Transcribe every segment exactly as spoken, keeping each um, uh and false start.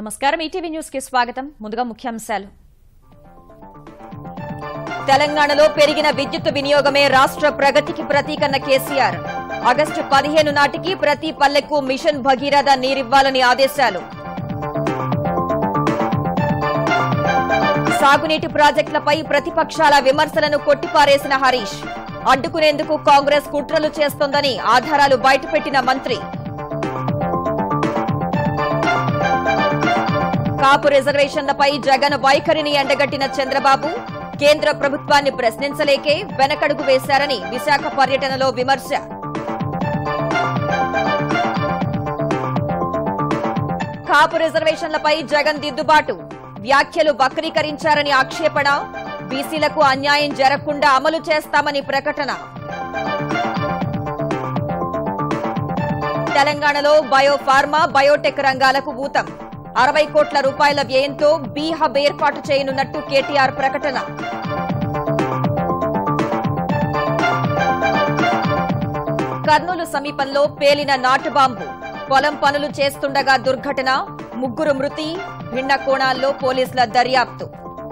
నమస్కారం ETV news కి స్వాగతం ముందుగా ముఖ్యాంశాలు తెలంగాణలో పెరిగిన విద్యుత్ వినియోగమే రాష్ట్ర ప్రగతికి ప్రతీకన్న కేసీఆర్ ఆగస్టు పదిహేను నాటికి ప్రతి పల్లెకు మిషన్ భగీరథ నీరివ్వాలని ఆదేశాలు సాగునీటి ప్రాజెక్టులపై ప్రతిపక్షాల విమర్శలను కొట్టిపారేసిన హరీష్ అడ్డుకునేందుకు కాంగ్రెస్ కుట్రలు చేస్తోందని ఆధారాలు బయటపెట్టిన మంత్రి కాపు రిజర్వేషన్లపై జగన్ వైఖరిని ఎండగట్టిన చంద్రబాబు కేంద్ర ప్రభుత్వాన్ని ప్రశ్నించలేకే వెనకడుగు వేశారని విశాఖ పర్యటనలో విమర్శ కాపు రిజర్వేషన్లపై జగన్ దిద్దుబాటు వ్యాఖ్యలు వక్రీకరించారని ఆక్షేపణ బీసీలకు అన్యాయం జరగకుండా అమలు చేస్తామని ప్రకటన తెలంగాణలో బయోఫార్మా బయోటెక్ రంగాలకు ఊతం అరవై కోట్ల రూపాయల వ్యయంతో బీ హబ్ ఏర్పాటు చేయనున్నట్టు కేటీఆర్ ప్రకటన కర్నూలు సమీపంలో పేలిన నాటుబాంబు పొలం పనులు చేస్తుండగా దుర్ఘటన ముగ్గురు మృతి భిన్న కోణాల్లో పోలీసుల దర్యాప్తు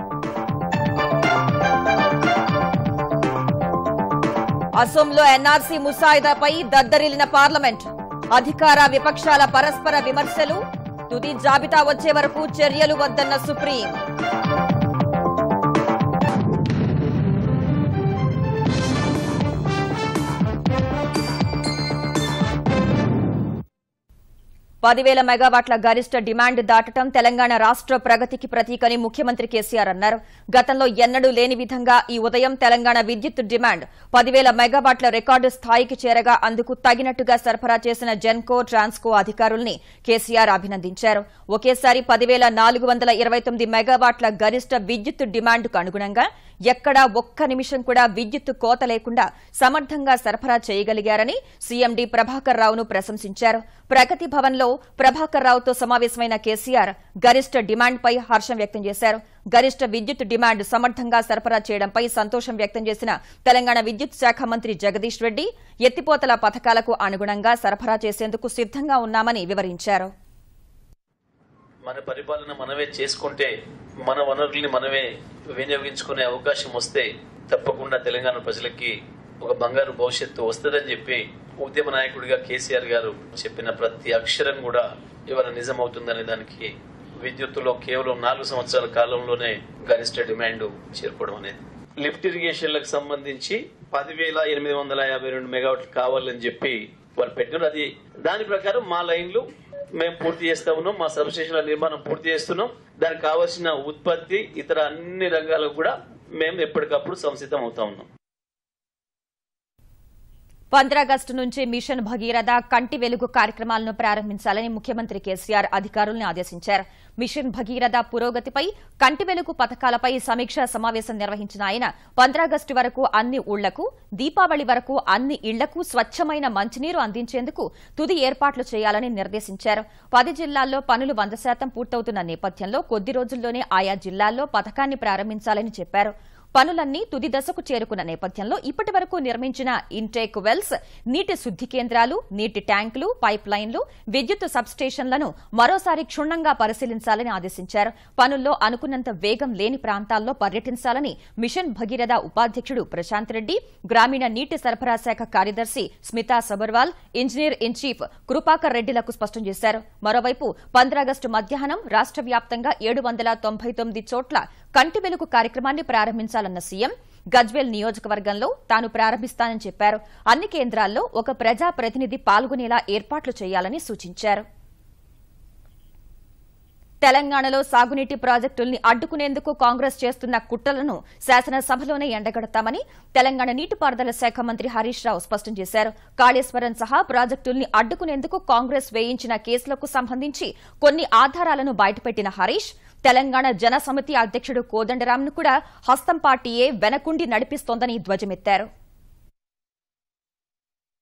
అసోంలో ఎన్ఆర్సీ ముసాయిదాపై దద్దరిల్లిన పార్లమెంట్ అధికార విపక్షాల పరస్పర విమర్శలు తుది జాబితా వచ్చే వరకు చర్యలు వద్దన్న సుప్రీం పదివేల మెగావాట్ల గరిష్ట డిమాండ్ దాటడం తెలంగాణ రాష్ట్ర ప్రగతికి ప్రతీకని ముఖ్యమంత్రి కేసీఆర్ అన్నారు. గతంలో ఎన్నడూ లేని విధంగా ఈ ఉదయం తెలంగాణ విద్యుత్ డిమాండ్ పదివేల మెగావాట్ల రికార్డు స్థాయికి చేరగా అందుకు తగినట్టుగా సరఫరా చేసిన జెన్కో ట్రాన్స్కో అధికారుల్ని కేసీఆర్ అభినందించారు. ఒకేసారి పదివేల నాలుగు వందల ఇరవై తొమ్మిది మెగావాట్ల గరిష్ట విద్యుత్ డిమాండ్కు అనుగుణంగా ఎక్కడా ఒక్క నిమిషం కూడా విద్యుత్ కోత లేకుండా సమర్థంగా సరఫరా చేయగలిగారని సీఎం డి ప్రభాకర్ రావును ప్రశంసించారు. ప్రగతి భవన్లో ప్రభాకర్ రావుతో సమావేశమైన కేసీఆర్ గరిష్ట డిమాండ్పై హర్షం వ్యక్తం చేశారు. గరిష్ట విద్యుత్ డిమాండ్ సమర్థంగా సరఫరా చేయడంపై సంతోషం వ్యక్తం చేసిన తెలంగాణ విద్యుత్ శాఖ మంత్రి జగదీష్ రెడ్డి ఎత్తిపోతల పథకాలకు అనుగుణంగా సరఫరా చేసేందుకు సిద్ధంగా ఉన్నామని వివరించారు. మన పరిపాలన మనమే చేసుకుంటే మన వనరుల్ని మనమే వినియోగించుకునే అవకాశం వస్తే తప్పకుండా తెలంగాణ ప్రజలకి ఒక బంగారు భవిష్యత్తు వస్తుందని చెప్పి ఉద్యమ నాయకుడిగా కేసీఆర్ గారు చెప్పిన ప్రతి అక్షరం కూడా ఇవాళ నిజమవుతుందనే దానికి విద్యుత్తులో కేవలం నాలుగు సంవత్సరాల కాలంలోనే గరిష్ట డిమాండ్ చేరుకోవడం అనేది. లిఫ్ట్ ఇరిగేషన్లకు సంబంధించి పదివేల ఎనిమిది వందల యాభై రెండు మెగావాట్లు కావాలని చెప్పి వాళ్ళు పెట్టినారు. అది దాని ప్రకారం మా లైన్లు మేము పూర్తి చేస్తా ఉన్నాం, మా సబ్స్టేషన్ల నిర్మాణం పూర్తి చేస్తున్నాం. దానికి కావాల్సిన ఉత్పత్తి ఇతర అన్ని రంగాలకు కూడా మేము ఎప్పటికప్పుడు సంసిద్ధం అవుతా ఉన్నాం. పంద్రాగస్టు నుంచి మిషన్ భగీరథ కంటి వెలుగు కార్యక్రమాలను ప్రారంభించాలని ముఖ్యమంత్రి కేసీఆర్ అధికారులను ఆదేశించారు. మిషన్ భగీరథ పురోగతిపై కంటి వెలుగు పథకాలపై సమీక్షా సమావేశం నిర్వహించిన ఆయన పంద్రాగస్టు వరకు అన్ని ఊళ్లకు, దీపావళి వరకు అన్ని ఇళ్లకు స్వచ్ఛమైన మంచినీరు అందించేందుకు తుది ఏర్పాట్లు చేయాలని నిర్దేశించారు. పది జిల్లాల్లో పనులు వంద శాతం పూర్తవుతున్న నేపథ్యంలో కొద్ది రోజుల్లోనే ఆయా జిల్లాల్లో పథకాన్ని ప్రారంభించాలని చెప్పారు. పనులన్నీ తుది దశకు చేరుకున్న నేపథ్యంలో ఇప్పటి వరకు నిర్మించిన ఇంటేక్ వెల్స్, నీటి శుద్ది కేంద్రాలు, నీటి ట్యాంకులు, పైప్ లైన్లు, విద్యుత్ సబ్స్టేషన్లను మరోసారి క్షుణ్ణంగా పరిశీలించాలని ఆదేశించారు. పనుల్లో అనుకున్నంత వేగం లేని ప్రాంతాల్లో పర్యటించాలని మిషన్ భగీరథ ఉపాధ్యక్షుడు ప్రశాంత్ రెడ్డి, గ్రామీణ నీటి సరఫరా శాఖ కార్యదర్శి Smita Sabharwal, engineer in chief Krupakar రెడ్డిలకు స్పష్టం చేశారు. మరోవైపు పంద్రాగస్టు మధ్యాహ్నం రాష్ట వ్యాప్తంగా ఏడు వందల తొంభై తొమ్మిది చోట్ల కంటి వెలుగు కార్యక్రమాన్ని ప్రారంభించాలన్న సీఎం గజ్వేల్ నియోజకవర్గంలో తాను ప్రారంభిస్తానని చెప్పారు. అన్ని కేంద్రాల్లో ఒక ప్రజా ప్రతినిధి పాల్గొనేలా ఏర్పాట్లు చేయాలని సూచించారు. తెలంగాణలో సాగునీటి ప్రాజెక్టుల్ని అడ్డుకునేందుకు కాంగ్రెస్ చేస్తున్న కుట్రలను శాసనసభలోనే ఎండగడతామని తెలంగాణ నీటిపారుదల శాఖ మంత్రి హరీష్ రావు స్పష్టం చేశారు. కాళేశ్వరం సహా ప్రాజెక్టుల్ని అడ్డుకునేందుకు కాంగ్రెస్ వేయించిన కేసులకు సంబంధించి కొన్ని ఆధారాలను బయటపెట్టిన హరీష్ తెలంగాణ జనసమితి అధ్యక్షుడు కోదండరాంను కూడా హస్తం పార్టీయే వెనకుండి నడిపిస్తోందని ధ్వజమెత్తారు.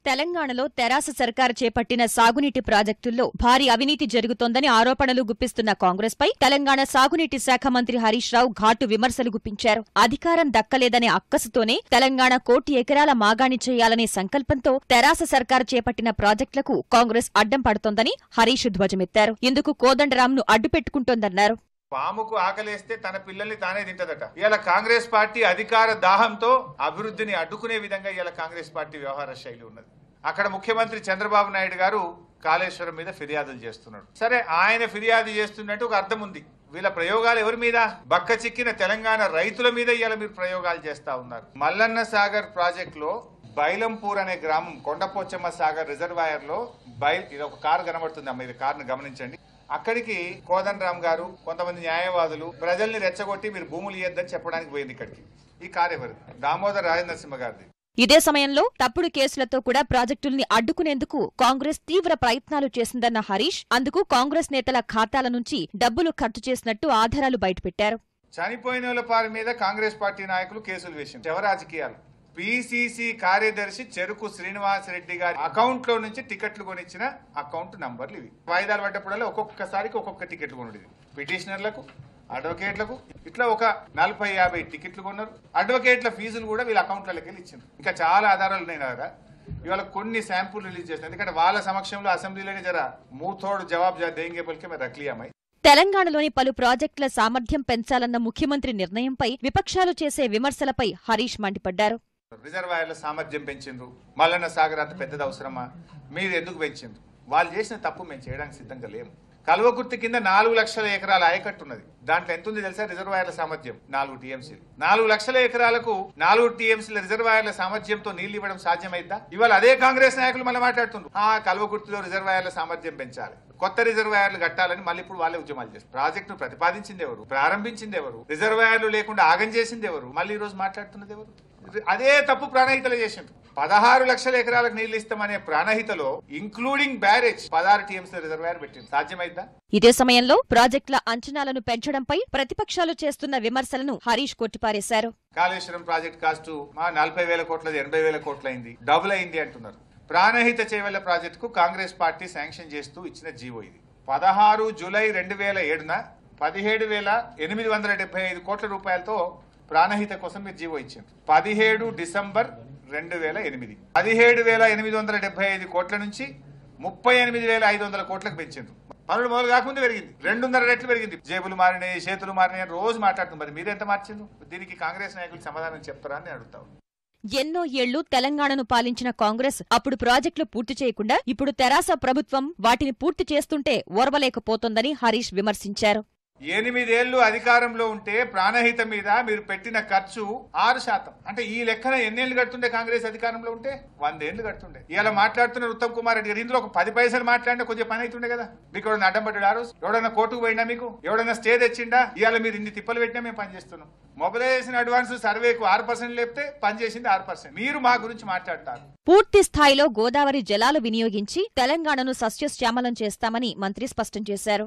తెలంగాణలో తెరాస సర్కారు చేపట్టిన సాగునీటి ప్రాజెక్టుల్లో భారీ అవినీతి జరుగుతోందని ఆరోపణలు గుప్పిస్తున్న కాంగ్రెస్ పై తెలంగాణ సాగునీటి శాఖ మంత్రి హరీష్ రావు ఘాటు విమర్శలు గుప్పించారు. అధికారం దక్కలేదనే అక్కసుతోనే తెలంగాణ కోటి ఎకరాల మాగాణి చేయాలనే సంకల్పంతో తెరాస సర్కారు చేపట్టిన ప్రాజెక్టులకు కాంగ్రెస్ అడ్డం పడుతోందని హరీష్ ధ్వజమెత్తారు. ఇందుకు కోదండరాంను అడ్డుపెట్టుకుంటోందన్నారు. పాముకు ఆకలేస్తే తన పిల్లల్ని తానే తింటదట. ఇవాళ కాంగ్రెస్ పార్టీ అధికార దాహంతో అభివృద్ధిని అడ్డుకునే విధంగా ఇవాళ కాంగ్రెస్ పార్టీ వ్యవహార శైలి ఉన్నది. అక్కడ ముఖ్యమంత్రి చంద్రబాబు నాయుడు గారు కాళేశ్వరం మీద ఫిర్యాదులు చేస్తున్నాడు. సరే, ఆయన ఫిర్యాదు చేస్తున్నట్టు ఒక అర్థం ఉంది. వీళ్ళ ప్రయోగాలు ఎవరి మీద? బక్క చిక్కిన తెలంగాణ రైతుల మీద ఇవాళ మీరు ప్రయోగాలు చేస్తా ఉన్నారు. మల్లన్న సాగర్ ప్రాజెక్ట్ లో బైలంపూర్ అనే గ్రామం కొండపోచమ్మ సాగర్ రిజర్వాయర్ లో బైల్ ఇది ఒక కారు కనబడుతుంది అమ్మ, ఇది కారును గమనించండి. అక్కడికి కోదండరాం గారు కొంతమంది న్యాయవాదులు ప్రజల్ని రెచ్చగొట్టి మీరు భూములు ఇయ్యొద్దని చెప్పడానికి పోయింది. ఇక్కడికి ఈ కారు ఎవరు? దామోదర్ రాజనరసింహ గారిది. ఇదే సమయంలో తప్పుడు కేసులతో కూడా ప్రాజెక్టుల్ని అడ్డుకునేందుకు కాంగ్రెస్ తీవ్ర ప్రయత్నాలు చేసిందన్న హరీష్, అందుకు కాంగ్రెస్ నేతల ఖాతాల నుంచి డబ్బులు ఖర్చు చేసినట్టు ఆధారాలు బయటపెట్టారు. చనిపోయిన వాళ్ళ పారి మీద కాంగ్రెస్ పార్టీ నాయకులు కేసులు వేసింది. శవ రాజకీయాలు. పిసిసి కార్యదర్శి చెరుకు శ్రీనివాస్ రెడ్డి గారి అకౌంట్ లో నుంచి టికెట్లు కొనిచ్చిన అకౌంట్ నంబర్లు ఇవి. వాయిదాలు పడ్డప్పుడల్లా ఒక్కొక్కసారికి ఒక్కొక్క టికెట్లు కొనుడు. పిటిషనర్లకు, అడ్వకేట్లకు ఇట్లా ఒక నలభై యాభై టికెట్లు కొన్నారు. అడ్వకేట్ల ఫీజులు కూడా వీళ్ళ అకౌంట్లకి వెళ్ళి ఇచ్చింది. ఇంకా చాలా ఆధారాలు ఉన్నాయి కదా. ఇవాళ కొన్ని శాంపుల్ రిలీజ్ చేస్తారు. ఎందుకంటే వాళ్ళ సమక్షంలో అసెంబ్లీలోనే జర మూతోడు జవాబు దేంగే పలికే మరి రక్లియామై. తెలంగాణలోని పలు ప్రాజెక్టుల సామర్థ్యం పెంచాలన్న ముఖ్యమంత్రి నిర్ణయంపై విపక్షాలు చేసే విమర్శలపై హరీష్ మండిపడ్డారు. రిజర్వాయర్ల సామర్థ్యం పెంచిండ్రు. మల్లన్న సాగర్ అంత పెద్దది అవసరమా? మీరు ఎందుకు పెంచిండ్రు? వాళ్ళు చేసిన తప్పు మేము చేయడానికి సిద్ధంగా లేము. కల్వకుర్తి కింద నాలుగు లక్షల ఎకరాల ఆయకట్టు ఉన్నది. దాంట్లో ఎంత ఉంది తెలుసా? రిజర్వాయర్ల సామర్థ్యం నాలుగు టీఎంసీ. నాలుగు లక్షల ఎకరాలకు నాలుగు టీఎంసీల రిజర్వాయర్ల సామర్థ్యంతో నీళ్లు ఇవ్వడం సాధ్యమైద్దా? ఇవాళ అదే కాంగ్రెస్ నాయకులు మళ్ళీ మాట్లాడుతున్నారు, ఆ కల్వకుర్తిలో రిజర్వాయర్ల సామర్థ్యం పెంచాలి, కొత్త రిజర్వాయర్లు కట్టాలని మళ్ళీ ఇప్పుడు వాళ్ళే ఉద్యమాలు చేస్తారు. ప్రాజెక్టును ప్రతిపాదించింది ఎవరు? ప్రారంభించింది ఎవరు? రిజర్వాయర్లు లేకుండా ఆగం చేసింది ఎవరు? మళ్ళీ ఈ రోజు మాట్లాడుతున్నది ఎవరు? అదే తప్పు ప్రాణహితలు చేసిండ్రు. పదహారు లక్షల ఎకరాలకు నీళ్లు ఇస్తామనే ప్రాణహితలో ఇంక్లూడింగ్ బ్యారేజ్ పదహారు టీఎంసీ రిజర్వాయర్ పెట్టింది. సాధ్యమైద్దా? ఇదే సమయంలో ప్రాజెక్టుల అంచనాలను పెంచడంపై ప్రతిపక్షాలు చేస్తున్న విమర్శలను హరీష్ కొట్టిపారేశారు. కాళేశ్వరం ప్రాజెక్ట్ కాస్టు మా నలభై వేల కోట్లది ఎనభై వేల కోట్లయింది, డబుల్ అయింది అంటున్నారు. ప్రాణహిత చేవెళ్ల ప్రాజెక్టుకు కాంగ్రెస్ పార్టీ శాంక్షన్ చేస్తూ ఇచ్చిన జీవో ఇది. పదహారు జూలై రెండు వేల ఏడున పదిహేడు వేల ఎనిమిది వందల డెబ్బై ఐదు కోట్ల రూపాయలతో ప్రాణహిత కోసం మీరు జీవో ఇచ్చారు. పదిహేడు డిసెంబర్ రెండు వేల ఎనిమిది పదిహేడు వేల ఎనిమిది వందల డెబ్బై ఐదు కోట్ల నుంచి ముప్పై ఎనిమిది వేల ఐదు వందల కోట్లకు పెంచారు. పనులు మొదలు కాకముందు పెరిగింది, రెండున్నర రెట్లు పెరిగింది. జేబులు మారినాయి, చేతులు మారినాయి అని రోజు మాట్లాడుతుంది. మరి మీరెంత మార్చిండ్రు? దీనికి కాంగ్రెస్ నాయకులు సమాధానం చెప్తారా అని అడుగుతాం. ఎన్నో ఏళ్లు తెలంగాణను పాలించిన కాంగ్రెస్ అప్పుడు ప్రాజెక్టులు పూర్తి చేయకుండా ఇప్పుడు తెరాస ప్రభుత్వం వాటిని పూర్తి చేస్తుంటే ఓర్వలేకపోతోందని హరీష్ విమర్శించారు. ఎనిమిదేళ్లు అధికారంలో ఉంటే ప్రాణహిత మీద మీరు పెట్టిన ఖర్చు ఆరు శాతం. అంటే ఈ లెక్కన ఎన్నేళ్లు కడుతుండే కాంగ్రెస్ అధికారంలో ఉంటే? వందేళ్లు కడుతుండే. ఇలా మాట్లాడుతున్న ఉత్తమ్ కుమార్ రెడ్డి గారు ఇందులో ఒక పది పైసలు మాట్లాడినా కొంచెం పని అవుతుండే కదా. మీకు ఎవడన్నా అడ్డం పడ్డాడు? ఆ రోజు ఎవడన్నా కోర్టుకు పోయినా? మీకు ఎవడన్నా స్టే తెచ్చిండా? ఇవాళ మీరు ఇన్ని తిప్పలు పెట్టినా మేము పనిచేస్తున్నాం. మొబిలైజేషన్ అడ్వాన్స్ సర్వేకు ఆరు పర్సెంట్ లేపితే పనిచేసింది ఆరు పర్సెంట్. మీరు మా గురించి మాట్లాడతారు. పూర్తి స్థాయిలో గోదావరి జలాలు వినియోగించి తెలంగాణను సస్యశ్యామలం చేస్తామని మంత్రి స్పష్టం చేశారు.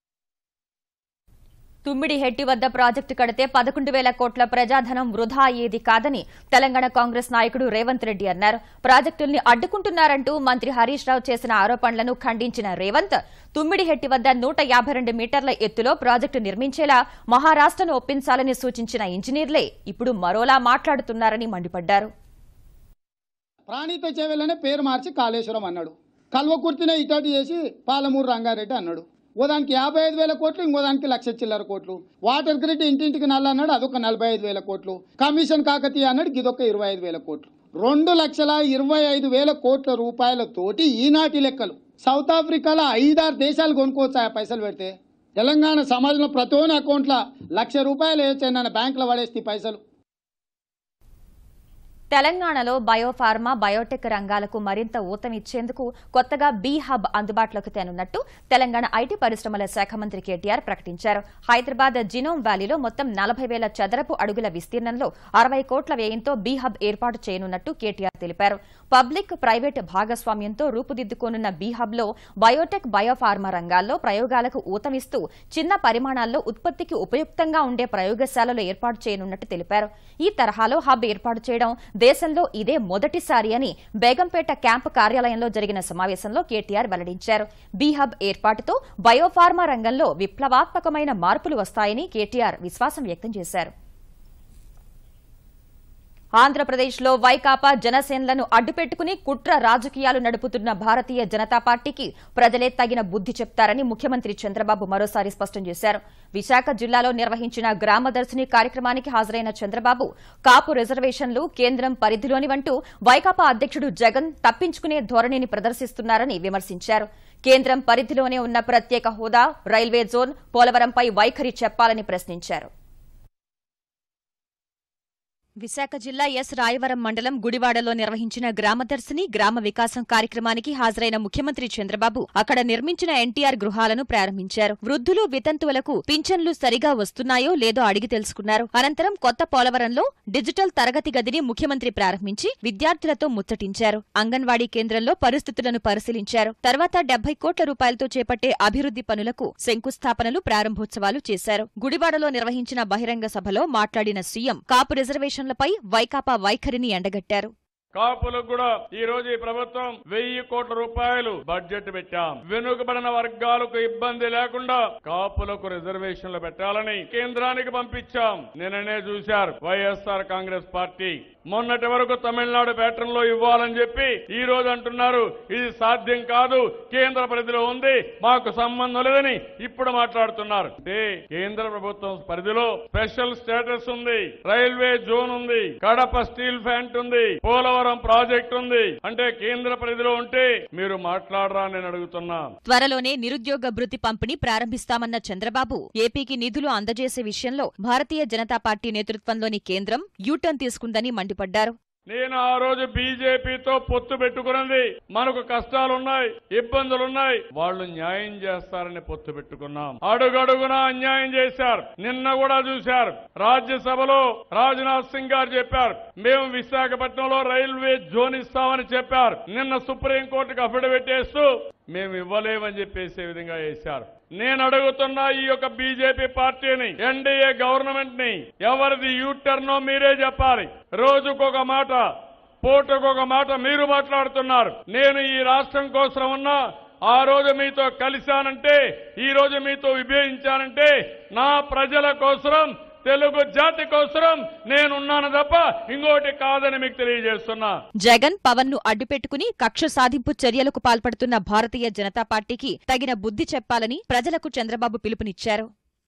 తుమ్మిడి హెట్టి వద్ద ప్రాజెక్టు కడితే పదకొండు వేల కోట్ల ప్రజాధనం వృధా అయ్యేది కాదని తెలంగాణ కాంగ్రెస్ నాయకుడు రేవంత్ రెడ్డి అన్నారు. ప్రాజెక్టుల్ని అడ్డుకుంటున్నారంటూ మంత్రి హరీష్ రావు చేసిన ఆరోపణలను ఖండించిన రేవంత్, తుమ్మిడి హెట్టి వద్ద నూట యాభై రెండు మీటర్ల ఎత్తులో ప్రాజెక్టు నిర్మించేలా మహారాష్ట్రను ఒప్పించాలని సూచించిన ఇంజనీర్లే ఇప్పుడు మరోలా మాట్లాడుతున్నారని మండిపడ్డారు. ప్రాణిత చేవెలనే పేరు మార్చి కాళేశ్వరం అన్నాడు. కల్వకుర్తినే ఇటాటి చేసి పాలమూరు రంగారెడ్డి అన్నాడు. ఓ దానికి యాభై ఐదు వేల కోట్లు, ఇంకో దానికి లక్ష చిల్లర కోట్లు. వాటర్ గ్రిడ్ ఇంటింటికి నల్ల అన్నాడు, అదొక నలభై ఐదు వేల కోట్లు. కమిషన్ కాకతీయ అన్నాడు, ఇదొక ఇరవై ఐదు వేల కోట్లు. రెండు లక్షల ఇరవై ఐదు వేల కోట్ల రూపాయలతోటి ఈనాటి లెక్కలు సౌత్ ఆఫ్రికాలో ఐదారు దేశాలు కొనుక్కోవచ్చు. ఆ పైసలు పెడితే తెలంగాణ సమాజంలో ప్రతి ఒక్క అకౌంట్లో లక్ష రూపాయలు వేయచ్చని బ్యాంకులో పడేస్తే పైసలు. తెలంగాణలో బయోఫార్మా, బయోటెక్ రంగాలకు మరింత ఊతమిచ్చేందుకు కొత్తగా బీ హబ్ అందుబాటులోకి తేనున్నట్టు తెలంగాణ ఐటీ పరిశ్రమల శాఖ మంత్రి కేటీఆర్ ప్రకటించారు. హైదరాబాద్ జినోమ్ వ్యాలీలో మొత్తం నలభై వేల చదరపు అడుగుల విస్తీర్ణంలో అరవై కోట్ల వ్యయంతో బీ హబ్ ఏర్పాటు చేయనున్నట్టు కేటీఆర్ తెలిపారు. పబ్లిక్ ప్రైవేట్ భాగస్వామ్యంతో రూపుదిద్దుకోనున్న బీ హబ్ లో బయోటెక్, బయోఫార్మా రంగాల్లో ప్రయోగాలకు ఊతమిస్తూ చిన్న పరిమాణాల్లో ఉత్పత్తికి ఉపయుక్తంగా ఉండే ప్రయోగశాలలు ఏర్పాటు చేయనున్నట్టు తెలిపారు. ఈ తరహాలో హబ్ ఏర్పాటు చేయడం దేశంలో ఇదే మొదటిసారి అని బేగంపేట క్యాంపు కార్యాలయంలో జరిగిన సమావేశంలో కేటీఆర్ వెల్లడించారు. బీ హబ్ ఏర్పాటుతో బయోఫార్మా రంగంలో విప్లవాత్మకమైన మార్పులు వస్తాయని కేటీఆర్ విశ్వాసం వ్యక్తం చేశారు. ఆంధ్రప్రదేశ్లో వైకాపా జనసేనలను అడ్డుపెట్టుకుని కుట్ర రాజకీయాలు నడుపుతున్న భారతీయ జనతా పార్టీకి ప్రజలే తగిన బుద్ది చెప్తారని ముఖ్యమంత్రి చంద్రబాబు మరోసారి స్పష్టం చేశారు. విశాఖ జిల్లాలో నిర్వహించిన గ్రామదర్శిని కార్యక్రమానికి హాజరైన చంద్రబాబు కాపు రిజర్వేషన్లు కేంద్రం పరిధిలోనివంటూ వైకాపా అధ్యక్షుడు జగన్ తప్పించుకునే ధోరణిని ప్రదర్శిస్తున్నారని విమర్శించారు. కేంద్రం పరిధిలోనే ఉన్న ప్రత్యేక హోదా, రైల్వే జోన్, పోలవరంపై వైఖరి చెప్పాలని ప్రశ్నించారు. విశాఖ జిల్లా ఎస్ రాయవరం మండలం గుడివాడలో నిర్వహించిన గ్రామదర్శిని గ్రామ వికాసం కార్యక్రమానికి హాజరైన ముఖ్యమంత్రి చంద్రబాబు అక్కడ నిర్మించిన ఎన్టీఆర్ గృహాలను ప్రారంభించారు. వృద్ధులు, వితంతువులకు పింఛన్లు సరిగా వస్తున్నాయో లేదో అడిగి తెలుసుకున్నారు. అనంతరం కొత్త పోలవరంలో డిజిటల్ తరగతి గదిని ముఖ్యమంత్రి ప్రారంభించి విద్యార్థులతో ముచ్చటించారు. అంగన్వాడీ కేంద్రంలో పరిస్థితులను పరిశీలించారు. తర్వాత డెబ్బై కోట్ల రూపాయలతో చేపట్టే అభివృద్ది పనులకు శంకుస్థాపనలు, ప్రారంభోత్సవాలు చేశారు. గుడివాడలో నిర్వహించిన బహిరంగ సభలో మాట్లాడిన సీఎం కాపు రిజర్వేషన్ పై వైకాపా వైఖరిని ఎండగట్టారు. కాపులకు కూడా ఈ రోజు ఈ ప్రభుత్వం వెయ్యి కోట్ల రూపాయలు బడ్జెట్ పెట్టాం. వెనుకబడిన వర్గాలకు ఇబ్బంది లేకుండా కాపులకు రిజర్వేషన్లు పెట్టాలని కేంద్రానికి పంపించాం. నిన్ననే చూశారు వైఎస్ఆర్ కాంగ్రెస్ పార్టీ మొన్నటి వరకు తమిళనాడు ప్యాటర్న్ లో ఇవ్వాలని చెప్పి ఈ రోజు అంటున్నారు ఇది సాధ్యం కాదు, కేంద్ర పరిధిలో ఉంది, మాకు సంబంధం లేదని ఇప్పుడు మాట్లాడుతున్నారు. అంటే కేంద్ర ప్రభుత్వం పరిధిలో స్పెషల్ స్టేటస్ ఉంది, రైల్వే జోన్ ఉంది, కడప స్టీల్ ప్లాంట్ ఉంది, పోలవరం ప్రాజెక్ట్ ఉంది. అంటే కేంద్ర పరిధిలో ఉంటే మీరు మాట్లాడరా నేను అడుగుతున్నా. త్వరలోనే నిరుద్యోగ భృతి పంపిణీ ప్రారంభిస్తామన్న చంద్రబాబు ఏపీకి నిధులు అందజేసే విషయంలో భారతీయ జనతా పార్టీ నేతృత్వంలోని కేంద్రం యూటర్న్ తీసుకుందని మండిపడ్డారు. నేను ఆ రోజు బీజేపీతో పొత్తు పెట్టుకున్నది మనకు కష్టాలున్నాయి, ఇబ్బందులున్నాయి, వాళ్ళు న్యాయం చేస్తారని పొత్తు పెట్టుకున్నాం. అడుగడుగునా అన్యాయం చేశారు. నిన్న కూడా చూశారు రాజ్యసభలో రాజ్నాథ్ సింగ్ గారు చెప్పారు మేము విశాఖపట్నంలో రైల్వే జోన్ ఇస్తామని చెప్పారు. నిన్న సుప్రీంకోర్టుకు అఫిడవిట్ వేస్తూ మేము ఇవ్వలేమని చెప్పేసే విధంగా వేశారు. నేను అడుగుతున్నా ఈ యొక్క బీజేపీ పార్టీని, ఎన్డీఏ గవర్నమెంట్ ని, ఎవరిది యూటర్నో మీరే చెప్పాలి. రోజుకొక మాట, పూటకొక మాట మీరు మాట్లాడుతున్నారు. నేను ఈ రాష్ట్రం కోసం ఉన్నా, ఆ రోజు మీతో కలిశానంటే, ఈ రోజు మీతో విభేదించానంటే నా ప్రజల కోసం, తెలుగు జాతి కోసం నేనున్నాను తప్ప ఇంకోటి కాదని మీకు తెలియజేస్తున్నా. జగన్, పవన్ ను అడ్డుపెట్టుకుని కక్ష సాధింపు చర్యలకు పాల్పడుతున్న భారతీయ జనతా పార్టీకి తగిన బుద్ధి చెప్పాలని ప్రజలకు చంద్రబాబు పిలుపునిచ్చారు.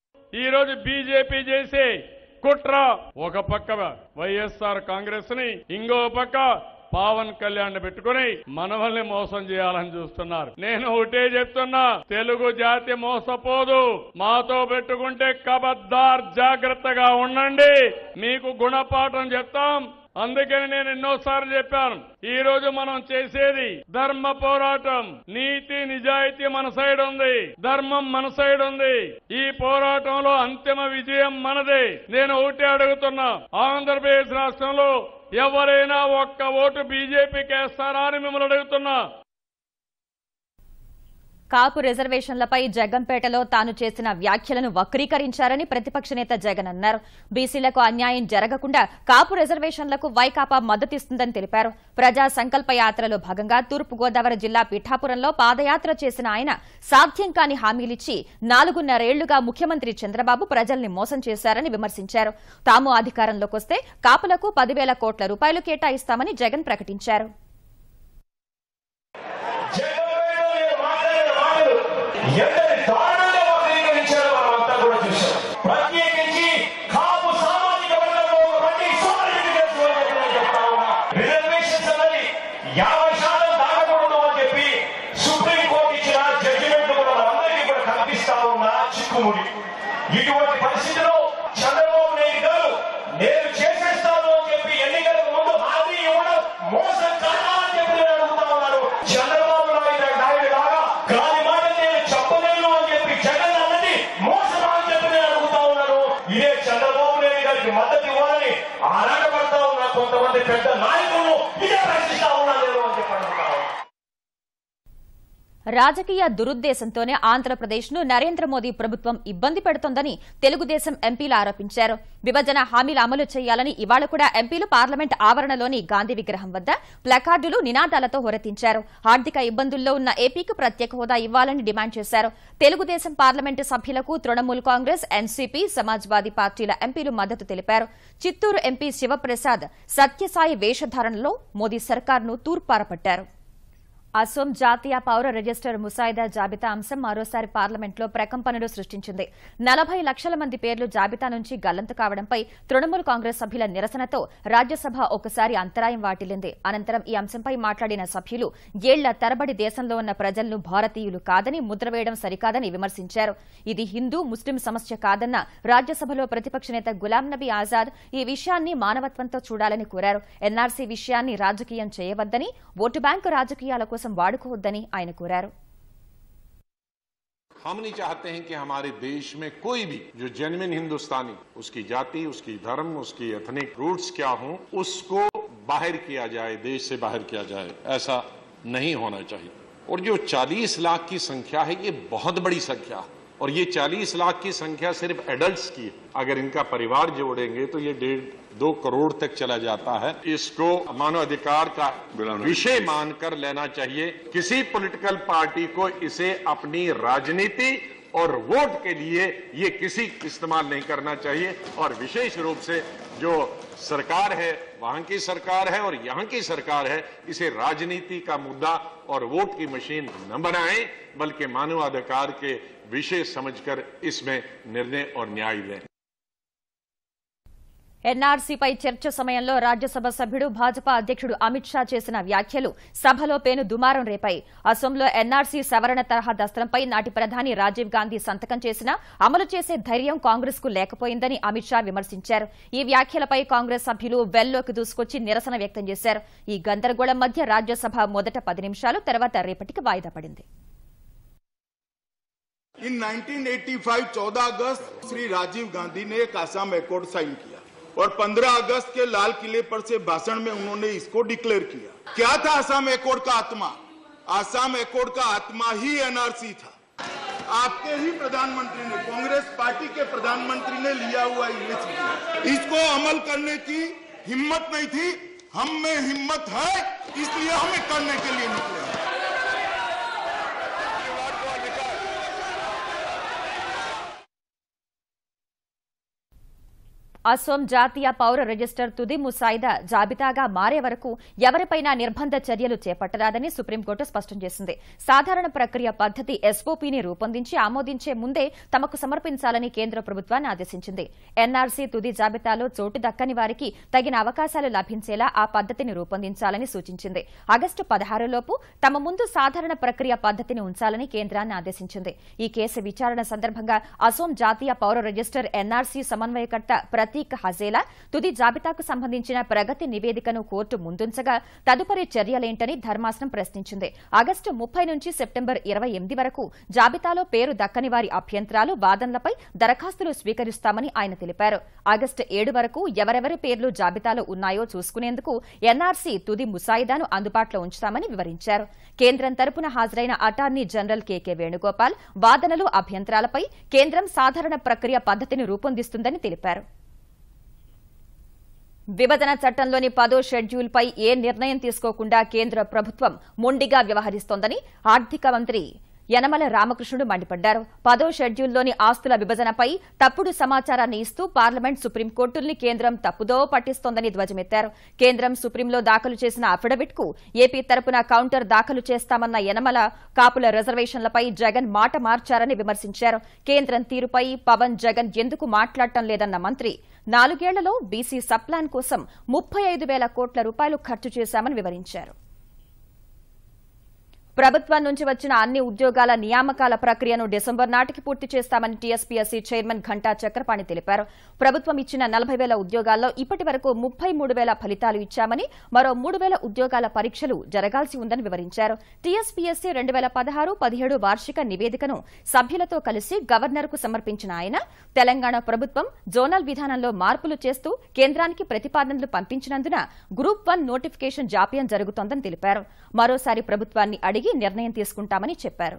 ఈ రోజు బీజేపీ చేసే కుట్ర ఒక పక్క వైఎస్ఆర్ కాంగ్రెస్ ని, ఇంకో పక్క పవన్ కళ్యాణ్ పెట్టుకుని మనవల్ని మోసం చేయాలని చూస్తున్నారు. నేను ఒకటే చెప్తున్నా, తెలుగు జాతి మోసపోదు. మాతో పెట్టుకుంటే కబద్దార్, జాగ్రత్తగా ఉండండి, మీకు గుణపాఠం చెప్తాం. అందుకని నేను ఎన్నోసార్లు చెప్పాను, ఈ రోజు మనం చేసేది ధర్మ పోరాటం. నీతి నిజాయితీ మన సైడ్ ఉంది, ధర్మం మన సైడ్ ఉంది. ఈ పోరాటంలో అంతిమ విజయం మనదే. నేను ఒకటే అడుగుతున్నా, ఆంధ్రప్రదేశ్ రాష్ట్రంలో ఎవరైనా ఒక్క ఓటు బీజేపీకి వేస్తారా అని మిమ్మల్ని అడుగుతున్నా. కాపు రిజర్వేషన్లపై జగంపేటలో తాను చేసిన వ్యాఖ్యలను వక్రీకరించారని ప్రతిపక్ష నేత జగన్ అన్నారు. బీసీలకు అన్యాయం జరగకుండా కాపు రిజర్వేషన్లకు వైకాపా మద్దతిస్తుందని తెలిపారు. ప్రజా సంకల్ప యాత్రలో భాగంగా తూర్పుగోదావరి జిల్లా పిఠాపురంలో పాదయాత్ర చేసిన ఆయన సాధ్యం కాని హామీలిచ్చి నాలుగున్నరేళ్లుగా ముఖ్యమంత్రి చంద్రబాబు ప్రజల్ని మోసం చేశారని విమర్శించారు. తాము అధికారంలోకొస్తే కాపులకు పదివేల కోట్ల రూపాయలు కేటాయిస్తామని జగన్ ప్రకటించారు. ఎంతటి దారుణంగా వక్రీకరించారో మనమంతా కూడా చూశాం. ప్రత్యేకించి కాపు సామాజిక వర్గంలో ఉన్నటువంటి సోదరుడికి చెప్తా ఉన్నా, రిజర్వేషన్స్ అన్నది యాభై శాతం దాటకూడదు అని చెప్పి సుప్రీంకోర్టు ఇచ్చిన జడ్జిమెంట్ కూడా మనందరికీ కూడా కల్పిస్తా ఉన్నా చిక్కుముడి. ఇటువంటి పరిస్థితిలో చంద్రబాబు నాయుడు గారు నేను చేసేస్తాను అని చెప్పి ఎన్నికలకు ముందు హామీ ఇవ్వడం మోసం కాదా అని చెప్పి నేను అడుగుతా ఉన్నాను. చంద్రబాబు నాయుడు నాయుడు లాగా గాలి మాటలు నేను చెప్పలేను అని చెప్పి జగన్ అన్నది మోసం అని చెప్పి నేను అడుగుతా ఉన్నాను. ఇదే చంద్రబాబు నాయుడు గారికి మద్దతు ఇవ్వాలని ఆరాటపడతా ఉన్న కొంతమంది పెద్ద నాయకులను ఇదే ప్రశ్నిస్తా ఉన్నా నేను అని చెప్పి అడుగుతా. రాజకీయ దురుద్దేశంతోనే ఆంధ్రప్రదేశ్ను నరేంద్ర మోదీ ప్రభుత్వం ఇబ్బంది పెడుతోందని తెలుగుదేశం ఎంపీలు ఆరోపించారు. విభజన హామీలు అమలు చేయాలని ఇవాళ కూడా ఎంపీలు పార్లమెంట్ ఆవరణలోని గాంధీ విగ్రహం వద్ద ప్లకార్డులు, నినాదాలతో హోరెత్తించారు. ఆర్థిక ఇబ్బందుల్లో ఉన్న ఏపీకి ప్రత్యేక హోదా ఇవ్వాలని డిమాండ్ చేశారు. తెలుగుదేశం పార్లమెంటు సభ్యులకు తృణమూల్ కాంగ్రెస్, ఎన్సీపీ, సమాజ్వాదీ పార్టీల ఎంపీలు మద్దతు తెలిపారు. చిత్తూరు ఎంపీ శివప్రసాద్ సత్యసాయి వేషధారణలో మోదీ సర్కార్ను తూర్పారపట్టారు. అసోం జాతీయ పౌర రిజిస్టర్ ముసాయిదా జాబితా అంశం మరోసారి పార్లమెంట్లో ప్రకంపనలు సృష్టించింది. నలభై లక్షల మంది పేర్లు జాబితా నుంచి గల్లంతు కావడంపై తృణమూల్ కాంగ్రెస్ సభ్యుల నిరసనతో రాజ్యసభ ఒకసారి అంతరాయం వాటిల్లింది. అనంతరం ఈ అంశంపై మాట్లాడిన సభ్యులు ఏళ్ల తరబడి దేశంలో ఉన్న ప్రజలను భారతీయులు కాదని ముద్ర వేయడం సరికాదని విమర్శించారు. ఇది హిందూ ముస్లిం సమస్య కాదన్న రాజ్యసభలో ప్రతిపక్ష నేత గులాం నబీ ఆజాద్ ఈ విషయాన్ని మానవత్వంతో చూడాలని కోరారు. ఎన్ఆర్సీ విషయాన్ని రాజకీయం చేయవద్దని, ఓటు బ్యాంకు రాజకీయాల కోసం వాడుకోవద్దని ఆయన కోరారు. हम नहीं चाहते हैं कि हमारे देश में कोई भी जो जेन्युइन हिंदुस्तानी, उसकी जाति, उसकी धर्म, उसकी एथनिक रूट्स क्या हो, उसको बाहर किया जाए, देश से बाहर किया जाए। ऐसा नहीं होना चाहिए। और जो चालीस लाख की संख्या है, ये बहुत बड़ी संख्या है। और ये चालीस लाख की संख्या सिर्फ एडल्ट्स की है। अगर इनका परिवार जोड़ेंगे तो ये डेढ़ दो करोड़ तक चला जाता है। इसको मानवाधिकार का विषय मानकर लेना चाहिए। किसी पॉलिटिकल पार्टी को इसे अपनी राजनीति और वोट के लिए ये किसी इस्तेमाल नहीं करना चाहिए। और विशेष रूप से जो सरकार है, वहां की सरकार है और यहाँ की सरकार है, इसे राजनीति का मुद्दा और वोट की मशीन न बनाएं, बल्कि मानवाधिकार के विषय समझकर इसमें निर्णय और न्याय लें। ఎన్ఆర్సీపై చర్చ సమయంలో రాజ్యసభ సభ్యుడు భాజపా అధ్యక్షుడు అమిత్ షా చేసిన వ్యాఖ్యలు సభలో పేను దుమారం రేపాయి. అసోంలో ఎన్ఆర్సీ సవరణ తరహా దస్త్రంపై నాటి ప్రధాని రాజీవ్ గాంధీ సంతకం చేసినా అమలు చేసే ధైర్యం కాంగ్రెస్ కు లేకపోయిందని అమిత్ షా విమర్శించారు. ఈ వ్యాఖ్యలపై కాంగ్రెస్ సభ్యులు వెల్లోకి దూసుకొచ్చి నిరసన వ్యక్తం చేశారు. ఈ గందరగోళం మధ్య రాజ్యసభ మొదట పది నిమిషాలు, తర్వాత రేపటికి వాయిదా పడింది. इन नाइनटीन एटी फाइव चौदह अगस्त श्री राजीव गांधी ने एक आसाम एकॉर्ड साइन किया और पंद्रह अगस्त के लाल किले पर से भाषण में उन्होंने इसको डिक्लेयर किया। क्या था आसाम एकॉर्ड का आत्मा? आसाम एकॉर्ड का आत्मा ही एनआरसी था। आपके ही प्रधानमंत्री ने, कांग्रेस पार्टी के प्रधानमंत्री ने लिया हुआ इनिशिएटिव, इसको अमल करने की हिम्मत नहीं थी। हम में हिम्मत है, इसलिए हमें करने के लिए निकले। అసోం జాతీయ పౌర రిజిస్టర్ తుది ముసాయిదా జాబితాగా మారే వరకు ఎవరిపైనా నిర్బంధ చర్యలు చేపట్టరాదని సుప్రీంకోర్టు స్పష్టం చేసింది. సాధారణ ప్రక్రియ పద్దతి ఎస్ఓపీని రూపొందించి ఆమోదించే ముందే తమకు సమర్పించాలని కేంద్ర ప్రభుత్వాన్ని ఆదేశించింది. ఎన్ఆర్సీ తుది జాబితాలో చోటు దక్కని వారికి తగిన అవకాశాలు లభించేలా ఆ పద్దతిని రూపొందించాలని సూచించింది. ఆగస్టు పదహారులోపు తమ ముందు సాధారణ ప్రక్రియ పద్దతిని ఉంచాలని కేంద్రాన్ని ఆదేశించింది. ఈ కేసు విచారణ సందర్భంగా అసోం జాతీయ పౌర రిజిస్టర్ ఎన్ఆర్సీ సమన్వయకర్త ప్రతీక్ హజేలా తుది జాబితాకు సంబంధించిన ప్రగతి నివేదికను కోర్టు ముందుంచగా తదుపరి చర్యలేంటని ధర్మాసనం ప్రశ్నించింది. ఆగస్టు ముప్పై నుంచి సెప్టెంబర్ ఇరవై ఎనిమిది వరకు జాబితాలో పేరు దక్కని వారి అభ్యంతరాలు, వాదనలపై దరఖాస్తులు స్వీకరిస్తామని ఆయన తెలిపారు. ఆగస్టు ఏడు వరకు ఎవరెవరి పేర్లు జాబితాలో ఉన్నాయో చూసుకునేందుకు ఎన్ఆర్సీ తుది ముసాయిదాను అందుబాటులో ఉంచుతామని వివరించారు. కేంద్రం తరపున హాజరైన అటార్నీ జనరల్ కెకే వేణుగోపాల్ వాదనలు, అభ్యంతరాలపై కేంద్రం సాధారణ ప్రక్రియ పద్దతిని రూపొందిస్తుందని తెలిపారు. విభజన చట్టంలోని పదో షెడ్యూల్పై ఏ నిర్ణయం తీసుకోకుండా కేంద్ర ప్రభుత్వం మొండిగా వ్యవహరిస్తోందని ఆర్థిక మంత్రి యనమల రామకృష్ణుడు మండిపడ్డారు. పదో షెడ్యూల్లోని ఆస్తుల విభజనపై తప్పుడు సమాచారాన్ని ఇస్తూ పార్లమెంట్, సుప్రీంకోర్టుల్ని కేంద్రం తప్పుదో పట్టిస్తోందని ధ్వజమెత్తారు. కేంద్రం సుప్రీంలో దాఖలు చేసిన అఫిడవిట్ కు ఏపీ తరపున కౌంటర్ దాఖలు చేస్తామన్న యనమల కాపుల రిజర్వేషన్లపై జగన్ మాట మార్చారని విమర్శించారు. కేంద్రం తీరుపై పవన్, జగన్ ఎందుకు మాట్లాడటం లేదన్న మంత్రి నాలుగేళ్లలో బీసీ సప్లాన్ కోసం ముప్పై ఐదు వేల కోట్ల రూపాయలు ఖర్చు చేశామని వివరించారు. ప్రభుత్వం నుంచి వచ్చిన అన్ని ఉద్యోగాల నియామకాల ప్రక్రియను డిసెంబర్ నాటికి పూర్తి చేస్తామని టీఎస్పీఎస్సీ చైర్మన్ ఘంటా చక్రపాణి తెలిపారు. ప్రభుత్వం ఇచ్చిన నలభై వేల ఉద్యోగాల్లో ఇప్పటి వరకు ముప్పై మూడు వేల ఫలితాలు ఇచ్చామని, మరో మూడు వేల ఉద్యోగాల పరీక్షలు జరగాల్సి ఉందని వివరించారు. టీఎస్పీఎస్సీ రెండు వేల పదహారు పదిహేడు వార్షిక నివేదికను సభ్యులతో కలిసి గవర్నర్కు సమర్పించిన ఆయన తెలంగాణ ప్రభుత్వం జోనల్ విధానంలో మార్పులు చేస్తూ కేంద్రానికి ప్రతిపాదనలు పంపించినందున గ్రూప్ వన్ నోటిఫికేషన్ జాప్యం జరుగుతోందని తెలిపారు. మరోసారి ప్రభుత్వాన్ని అడిగి అడిగి నిర్ణయం తీసుకుంటామని చెప్పారు.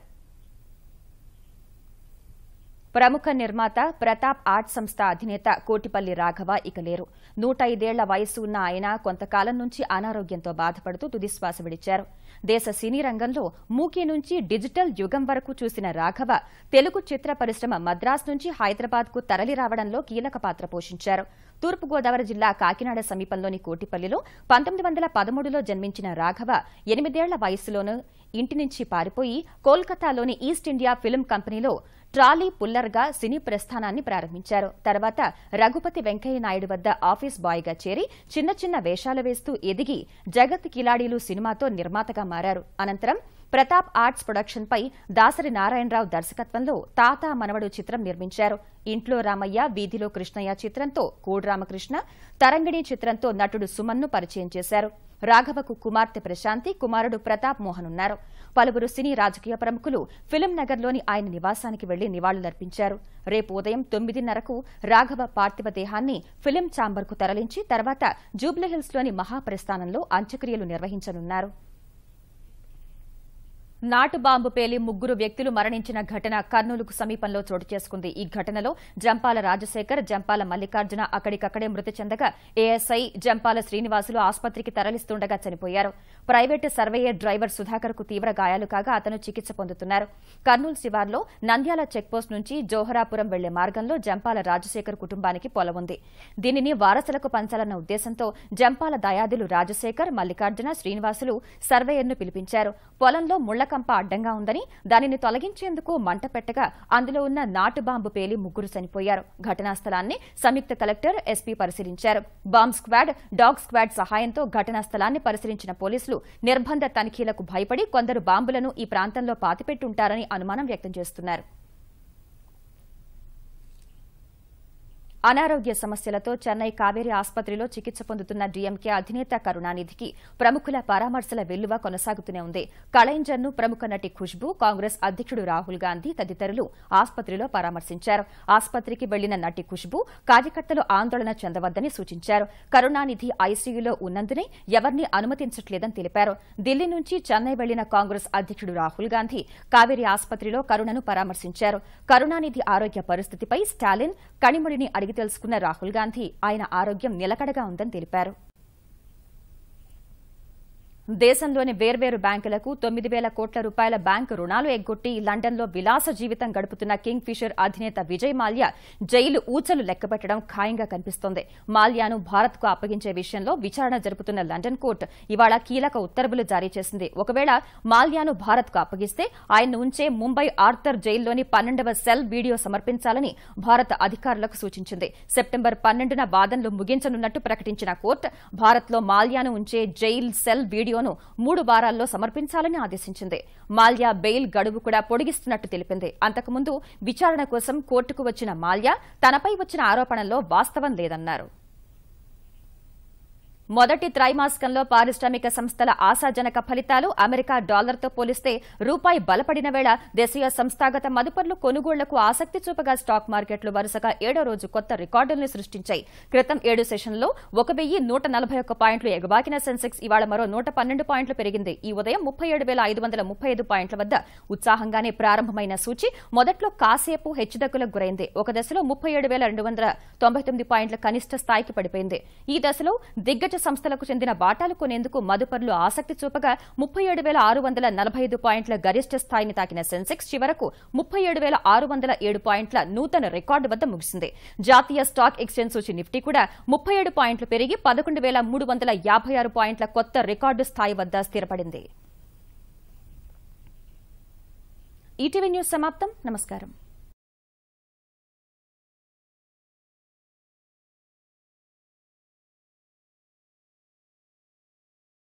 ప్రముఖ నిర్మాత ప్రతాప్ ఆర్ట్ సంస్థ అధినేత కోటిపల్లి రాఘవ ఇక లేరు. నూట ఐదేళ్ల వయసు ఉన్న ఆయన కొంతకాలం నుంచి అనారోగ్యంతో బాధపడుతూ తుదిశ్వాస విడిచారు. దేశ సినీ రంగంలో మూకీ నుంచి డిజిటల్ యుగం వరకు చూసిన రాఘవ తెలుగు చిత్ర పరిశ్రమ మద్రాస్ నుంచి హైదరాబాద్ కు తరలి రావడంలో కీలక పాత్ర పోషించారు. తూర్పుగోదావరి జిల్లా కాకినాడ సమీపంలోని కోటిపల్లిలో పంతొమ్మిది వందల పదమూడులో జన్మించిన రాఘవ ఎనిమిదేళ్ల వయసులోనూ ఇంటి నుంచి పారిపోయి కోల్కతాలోని ఈస్ట్ ఇండియా ఫిల్మ్ కంపెనీలో ట్రాలీ పుల్లర్గా సినీ ప్రస్థానాన్ని ప్రారంభించారు. తర్వాత రఘుపతి వెంకయ్య నాయుడు వద్ద ఆఫీస్ బాయ్గా చేరి చిన్న చిన్న వేషాలు వేస్తూ ఎదిగి జగత్ కిలాడీలు సినిమాతో నిర్మాతగా మారారు. అనంతరం ప్రతాప్ ఆర్ట్స్ ప్రొడక్షన్ పై దాసరి నారాయణరావు దర్శకత్వంలో తాత మనవడు చిత్రం నిర్మించారు. ఇంట్లో రామయ్య వీధిలో కృష్ణయ్య చిత్రంతో కోడి రామకృష్ణ, తరంగిణి చిత్రంతో నటుడు సుమన్ను పరిచయం చేశారు. రాఘవకు కుమార్తె ప్రశాంతి, కుమారుడు ప్రతాప్ మోహన్ ఉన్నారు. పలువురు సినీ రాజకీయ ప్రముఖులు ఫిల్మ్ నగర్లోని ఆయన నివాసానికి వెళ్లి నివాళులర్పించారు. రేపు ఉదయం తొమ్మిదిన్నరకు రాఘవ పార్థివ దేహాన్ని ఫిల్మ్ ఛాంబర్కు తరలించి తర్వాత జూబ్లీహిల్స్లోని మహాప్రస్థానంలో అంత్యక్రియలు నిర్వహించనున్నారు. నాటు బాంబు పేలి ముగ్గురు వ్యక్తులు మరణించిన ఘటన కర్నూలుకు సమీపంలో చోటు చేసుకుంది. ఈ ఘటనలో జంపాల రాజశేఖర్, జంపాల మల్లికార్జున అక్కడికక్కడే మృతి చెందగా ఏఎస్ఐ జంపాల శ్రీనివాసులు ఆసుపత్రికి తరలిస్తుండగా చనిపోయారు. ప్రైవేటు సర్వేయర్ డ్రైవర్ సుధాకర్ కు తీవ్ర గాయాలు కాగా అతను చికిత్స పొందుతున్నారు. కర్నూలు శివార్లో నంద్యాల చెక్పోస్ట్ నుంచి జోహరాపురం వెళ్లే మార్గంలో జంపాల రాజశేఖర్ కుటుంబానికి పొలం ఉంది. దీనిని వారసులకు పంచాలన్న ఉద్దేశంతో జంపాల దయాదులు రాజశేఖర్, మల్లికార్జున, శ్రీనివాసులు సర్వేయర్ను పిలిపించారు. పొలంలో ముళ్ల కంప అడ్డంగా ఉందని దానిని తొలగించేందుకు మంట పెట్టగా అందులో ఉన్న నాటు బాంబు పేలి ముగ్గురు చనిపోయారు. ఘటనా స్థలాన్ని సంయుక్త కలెక్టర్, ఎస్పీ పరిశీలించారు. బాంబ్ స్క్వాడ్, డాగ్ స్క్వాడ్ సహాయంతో ఘటనా స్థలాన్ని పరిశీలించిన పోలీసులు నిర్బంధ తనిఖీలకు భయపడి కొందరు బాంబులను ఈ ప్రాంతంలో పాతిపెట్టుంటారని అనుమానం వ్యక్తం చేస్తున్నారు. అనారోగ్య సమస్యలతో చెన్నై కావేరీ ఆసుపత్రిలో చికిత్స పొందుతున్న డీఎంకే అధినేత కరుణానిధికి ప్రముఖుల పరామర్శల వెల్లువ కొనసాగుతూనే ఉంది. కళయింజన్ను ప్రముఖ నటి ఖుష్బూ, కాంగ్రెస్ అధ్యక్షుడు రాహుల్ గాంధీ తదితరులు ఆసుపత్రిలో పరామర్శించారు. ఆసుపత్రికి వెళ్లిన నటి ఖుష్బూ కార్యకర్తలు ఆందోళన చెందవద్దని సూచించారు. కరుణానిధి ఐసీయూలో ఉన్నందునే ఎవరిని అనుమతించట్లేదని తెలిపారు. ఢిల్లీ నుంచి చెన్నై వెళ్లిన కాంగ్రెస్ అధ్యక్షుడు రాహుల్ గాంధీ కావేరీ ఆసుపత్రిలో కరుణను పరామర్శించారు. కరుణానిధి ఆరోగ్య పరిస్థితిపై స్టాలిన్, కణిముడిని అడిగి తెలుసుకున్న రాహుల్ గాంధీ ఆయన ఆరోగ్యం నిలకడగా ఉందని తెలిపారు. దేశంలోని వేర్వేరు బ్యాంకులకు తొమ్మిది వేల కోట్ల రూపాయల బ్యాంకు రుణాలు ఎగ్గొట్టి లండన్లో విలాస జీవితం గడుపుతున్న కింగ్ ఫిషర్ అధినేత విజయ్ మాల్యా జైలు ఊచలు లెక్కపెట్టడం ఖాయంగా కనిపిస్తోంది. మాల్యాను భారత్కు అప్పగించే విషయంలో విచారణ జరుపుతున్న లండన్ కోర్టు ఇవాళ కీలక ఉత్తర్వులు జారీ చేసింది. ఒకవేళ మాల్యాను భారత్కు అప్పగిస్తే ఆయన్ను ఉంచే ముంబై ఆర్థర్ జైల్లోని పన్నెండవ సెల్ వీడియో సమర్పించాలని భారత అధికారులకు సూచించింది. సెప్టెంబర్ పన్నెండున వాదనలు ముగించనున్నట్టు ప్రకటించిన కోర్టు భారత్లో మాల్యాను ఉంచే జైల్ సెల్ వీడియో మూడు వారాల్లో సమర్పించాలని ఆదేశించింది. మాల్యా బెయిల్ గడువు కూడా పొడిగిస్తున్నట్టు తెలిపింది. అంతకుముందు విచారణ కోసం కోర్టుకు వచ్చిన మాల్యా తనపై వచ్చిన ఆరోపణల్లో వాస్తవం లేదన్నారు. మొదటి త్రైమాసికంలో పారిశ్రామిక సంస్థల ఆశాజనక ఫలితాలు అమెరికా డాలర్తో పోలిస్తే రూపాయి బలపడిన వేళ దేశీయ సంస్థాగత మదుపర్లు కొనుగోళ్లకు ఆసక్తి చూపగా స్టాక్ మార్కెట్లు వరుసగా ఏడో రోజు కొత్త రికార్డుల్ని సృష్టించాయి. క్రితం ఏడు సెషన్లో ఒక వెయ్యి నూట నలభై ఒక్క పాయింట్లు ఎగబాకిన సెన్సెక్స్ ఇవాళ మరో నూట పన్నెండు పాయింట్లు పెరిగింది. ఈ ఉదయం ముప్పై ఏడు వేల ఐదు వందల ముప్పై ఐదు పాయింట్ల వద్ద ఉత్సాహంగానే ప్రారంభమైన సూచి మొదట్లో కాసేపు హెచ్చుతగ్గులకు గురైంది. ఒక దశలో ముప్పై ఏడు వేల రెండు వందల తొంభై తొమ్మిది పాయింట్ల కనిష్ట స్థాయికి పడిపోయింది. ఈ దశలో దిగ్గజ సంస్థలకు చెందిన బాటాలు కొనేందుకు మదుపర్లు ఆసక్తి చూపగా ముప్పై ఏడు వేల ఆరు వందల నలభై ఐదు పాయింట్ల గరిష్ట స్థాయిని తాకిన సెన్సెక్స్ చివరకు ముప్పై ఏడు వేల ఆరు వందల ఏడు పాయింట్ల నూతన రికార్డు వద్ద ముగిసింది. జాతీయ స్టాక్ ఎక్స్చేంజ్ సూచి నిఫ్టీ కూడా ముప్పై ఏడు పాయింట్లు పెరిగి పదకొండు వేల మూడు వందల యాభై ఆరు పాయింట్ల కొత్త రికార్డు స్థాయి వద్ద స్థిరపడింది. ఈటీవీ న్యూస్ సమాప్తం. నమస్కారం.